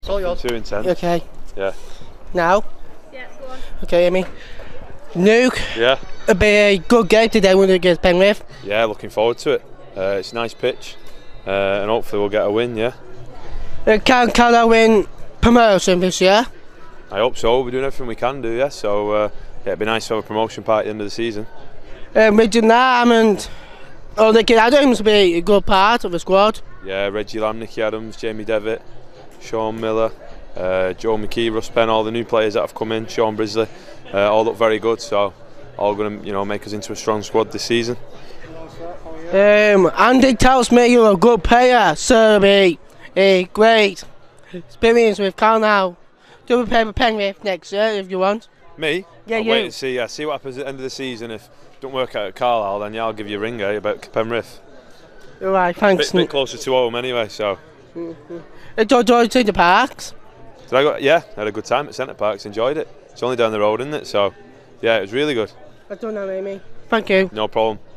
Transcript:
All yours. 2 and 10. Okay. Yeah. Now? Yeah, go on. Okay, Amy. Nuke. Yeah. It'll be a good game today when it gets Penrith. Yeah, looking forward to it. It's a nice pitch, and hopefully we'll get a win. Yeah. Can I win promotion this year? I hope so. We're doing everything we can do. Yeah. So yeah, it'd be nice to have a promotion party at the end of the season. Reggie Lamb and Nicky Adams will be a good part of the squad. Yeah, Reggie Lamb, Nicky Adams, Jamie Devitt, Sean Miller, Joe McKee, Russ Penn, all the new players that have come in, Sean Brisley, all look very good. So all going to make us into a strong squad this season. Andy tells me you're a good player, so be a great experience with Carlisle. Do we play with Penrith next year if you want? Me? Yeah, I'll you. wait and see. Yeah, see what happens at the end of the season. If it don't work out at Carlisle, then yeah, I'll give you a ring about Penrith. Alright, thanks. Bit closer to home anyway. So. Enjoy to the parks. Did I go? Yeah, I had a good time at Centre Parks. Enjoyed it. It's only down the road, isn't it? So, yeah, it was really good. I don't know, Amy. Thank you. No problem.